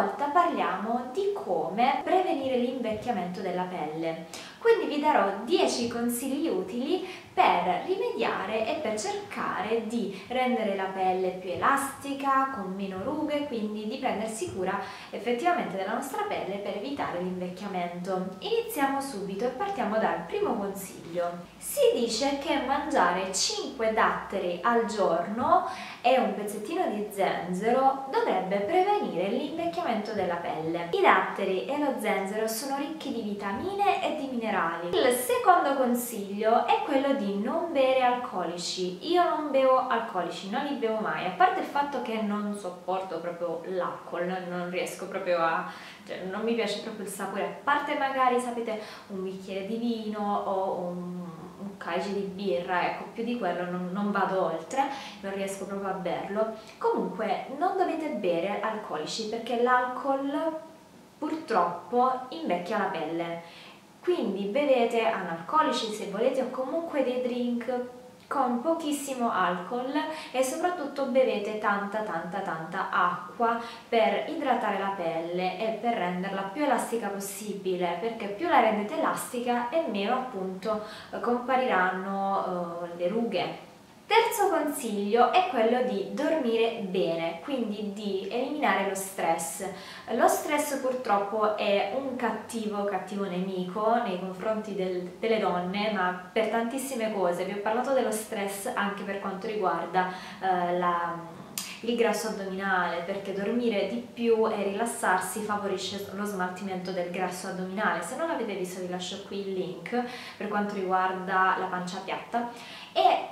volta parliamo di come prevenire l'invecchiamento della pelle. Quindi vi darò 10 consigli utili per rimediare e per cercare di rendere la pelle più elastica, con meno rughe, quindi di prendersi cura effettivamente della nostra pelle per evitare l'invecchiamento. Iniziamo subito e partiamo dal primo consiglio. Si dice che mangiare 5 datteri al giorno e un pezzettino di zenzero dovrebbe prevenire l'invecchiamento della pelle. I datteri e lo zenzero sono ricchi di vitamine e di minerali. Il secondo consiglio è quello di non bere alcolici. Io non bevo alcolici, non li bevo mai, a parte il fatto che non sopporto proprio l'alcol, non riesco proprio cioè non mi piace proprio il sapore, a parte magari, sapete, un bicchiere di vino o un calice di birra, ecco, più di quello non vado oltre, non riesco proprio a berlo. Comunque non dovete bere alcolici perché l'alcol purtroppo invecchia la pelle, quindi bevete analcolici se volete o comunque dei drink con pochissimo alcol e soprattutto bevete tanta acqua per idratare la pelle e per renderla più elastica possibile, perché più la rendete elastica e meno appunto compariranno le rughe. Terzo consiglio è quello di dormire bene, quindi di eliminare lo stress. Lo stress purtroppo è un cattivo nemico nei confronti delle donne, ma per tantissime cose. Vi ho parlato dello stress anche per quanto riguarda il grasso addominale, perché dormire di più e rilassarsi favorisce lo smaltimento del grasso addominale. Se non l'avete visto vi lascio qui il link per quanto riguarda la pancia piatta e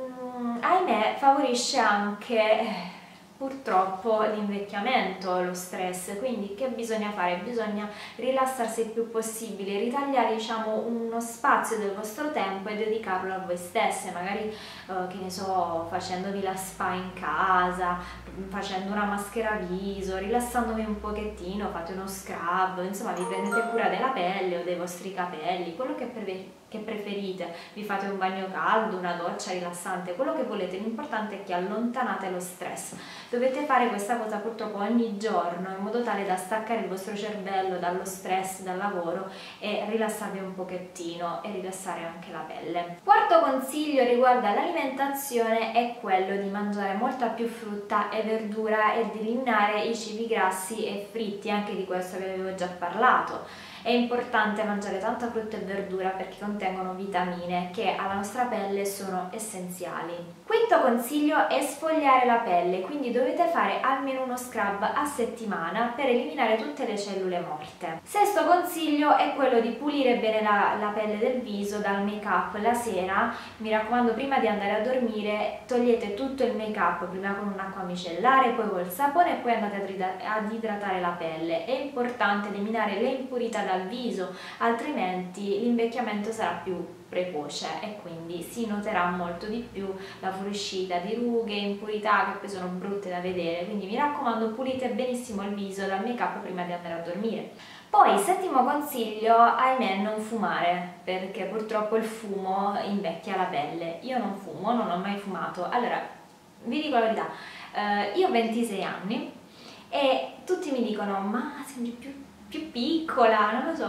ahimè favorisce anche purtroppo l'invecchiamento, lo stress, quindi che bisogna fare? Bisogna rilassarsi il più possibile, ritagliare diciamo uno spazio del vostro tempo e dedicarlo a voi stesse, magari che ne so, facendovi la spa in casa, facendo una maschera viso, rilassandovi un pochettino, fate uno scrub, insomma vi prendete cura della pelle o dei vostri capelli, quello che preferite, vi fate un bagno caldo, una doccia rilassante, quello che volete, l'importante è che allontanate lo stress. Dovete fare questa cosa purtroppo ogni giorno in modo tale da staccare il vostro cervello dallo stress, dal lavoro e rilassarvi un pochettino e rilassare anche la pelle. Quarto consiglio riguarda l'alimentazione è quello di mangiare molta più frutta e verdura e di eliminare i cibi grassi e fritti, anche di questo vi avevo già parlato. È importante mangiare tanta frutta e verdura perché contengono vitamine che alla nostra pelle sono essenziali. Quinto consiglio è sfogliare la pelle, quindi dovete fare almeno uno scrub a settimana per eliminare tutte le cellule morte. Sesto consiglio è quello di pulire bene la pelle del viso dal make up la sera. Mi raccomando, prima di andare a dormire togliete tutto il make up, prima con un'acqua micellare, poi col sapone e poi andate ad idratare la pelle. È importante eliminare le impurità dal viso, altrimenti l'invecchiamento sarà più precoce e quindi si noterà molto di più la fuoriuscita di rughe, impurità che poi sono brutte da vedere, quindi mi raccomando pulite benissimo il viso dal make up prima di andare a dormire. Poi, settimo consiglio, ahimè non fumare, perché purtroppo il fumo invecchia la pelle. Io non fumo, non ho mai fumato. Allora, vi dico la verità, io ho 26 anni e tutti mi dicono ma sembri più piccola, non lo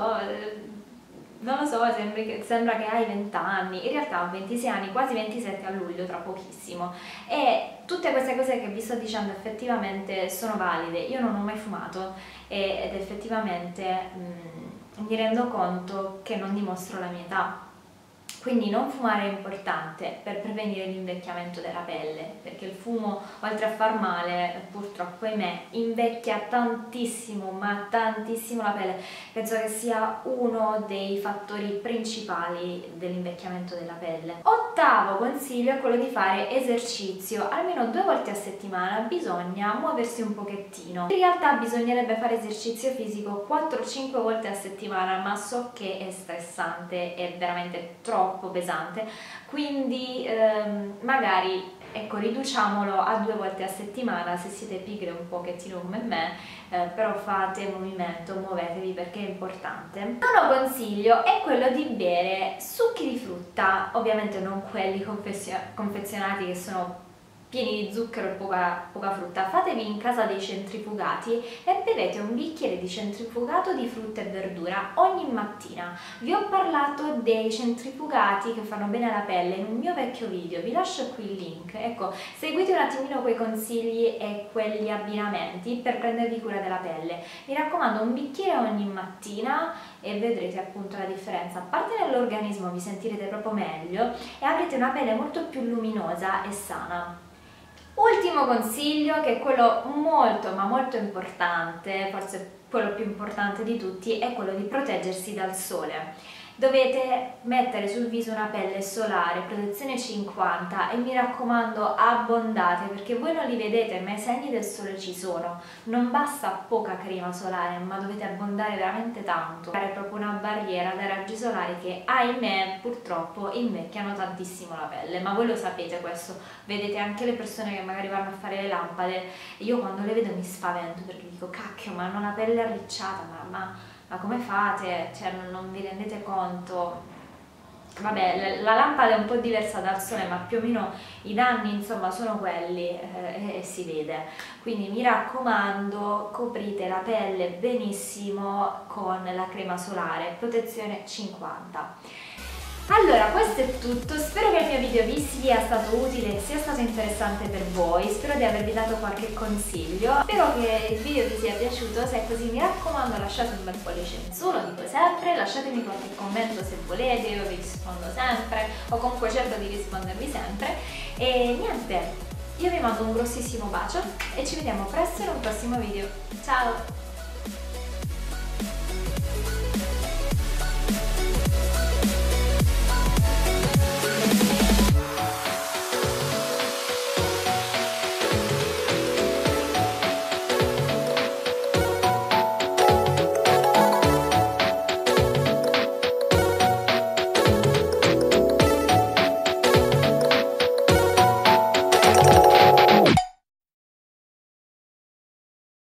so, sembra che hai 20 anni, in realtà ho 26 anni, quasi 27 a luglio, tra pochissimo, e tutte queste cose che vi sto dicendo effettivamente sono valide. Io non ho mai fumato ed effettivamente mi rendo conto che non dimostro la mia età. Quindi non fumare è importante per prevenire l'invecchiamento della pelle, perché il fumo, oltre a far male, purtroppo ahimè, invecchia tantissimo, ma tantissimo la pelle. Penso che sia uno dei fattori principali dell'invecchiamento della pelle. Ottavo consiglio è quello di fare esercizio, almeno 2 volte a settimana bisogna muoversi un pochettino. In realtà bisognerebbe fare esercizio fisico 4-5 volte a settimana, ma so che è stressante, è veramente troppo pesante, quindi magari ecco riduciamolo a 2 volte a settimana se siete pigre un pochettino come me, però fate movimento, muovetevi perché è importante. Nono consiglio è quello di bere succhi di frutta, ovviamente non quelli confezionati che sono pieni di zucchero e poca frutta. Fatevi in casa dei centrifugati e bevete un bicchiere di centrifugato di frutta e verdura ogni mattina. Vi ho parlato dei centrifugati che fanno bene alla pelle in un mio vecchio video, vi lascio qui il link. Ecco, seguite un attimino quei consigli e quegli abbinamenti per prendervi cura della pelle. Mi raccomando, un bicchiere ogni mattina e vedrete appunto la differenza. A parte nell'organismo vi sentirete proprio meglio e avrete una pelle molto più luminosa e sana. Ultimo consiglio, che è quello molto ma molto importante, forse quello più importante di tutti, è quello di proteggersi dal sole. Dovete mettere sul viso una pelle solare, protezione 50, e mi raccomando abbondate, perché voi non li vedete ma i segni del sole ci sono. Non basta poca crema solare, ma dovete abbondare veramente tanto, fare proprio una barriera dai raggi solari che, ahimè, purtroppo invecchiano tantissimo la pelle. Ma voi lo sapete questo, vedete anche le persone che magari vanno a fare le lampade, e io quando le vedo mi spavento perché dico cacchio, ma hanno la pelle arricciata, ma come fate? Cioè, non vi rendete conto? Vabbè, la lampada è un po' diversa dal sole, ma più o meno i danni insomma sono quelli e si vede. Quindi mi raccomando, coprite la pelle benissimo con la crema solare, protezione 50. Allora, questo è tutto, spero che il mio video vi sia stato utile, sia stato interessante per voi, spero di avervi dato qualche consiglio, spero che il video vi sia piaciuto. Se è così mi raccomando lasciate un bel pollice in su, lo dico sempre, lasciatemi qualche commento se volete, io vi rispondo sempre, o comunque cerco di rispondervi sempre, e niente, io vi mando un grossissimo bacio e ci vediamo presto in un prossimo video, ciao!